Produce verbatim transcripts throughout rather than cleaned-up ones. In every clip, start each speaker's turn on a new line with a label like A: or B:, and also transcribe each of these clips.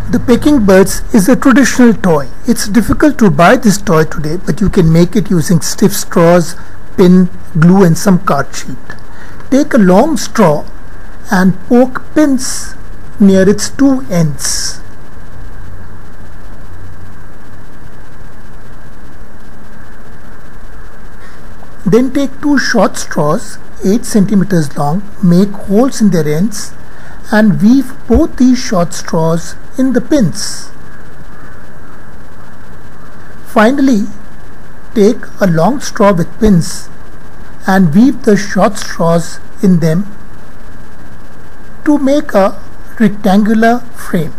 A: The Pecking Birds is a traditional toy. It's difficult to buy this toy today, but you can make it using stiff straws, pin, glue and some card sheet. Take a long straw and poke pins near its two ends. Then take two short straws, eight centimeters long, make holes in their ends and weave both these short straws in the pins. Finally, take a long straw with pins and weave the short straws in them to make a rectangular frame.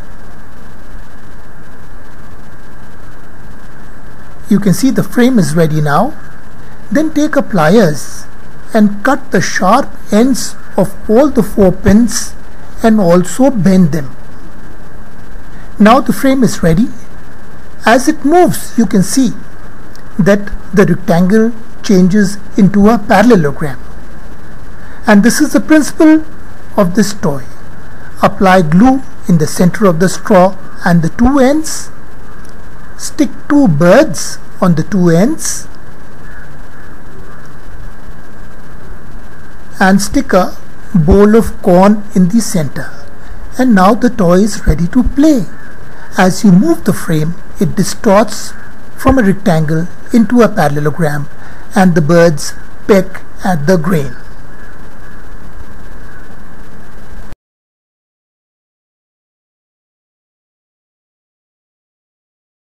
A: You can see the frame is ready now. Then take a pliers and cut the sharp ends of all the four pins and also bend them. Now the frame is ready. As it moves, you can see that the rectangle changes into a parallelogram. And this is the principle of this toy. Apply glue in the center of the straw and the two ends. Stick two birds on the two ends and stick a bowl of corn in the center. And now the toy is ready to play. As you move the frame, it distorts from a rectangle into a parallelogram and the birds peck at the grain.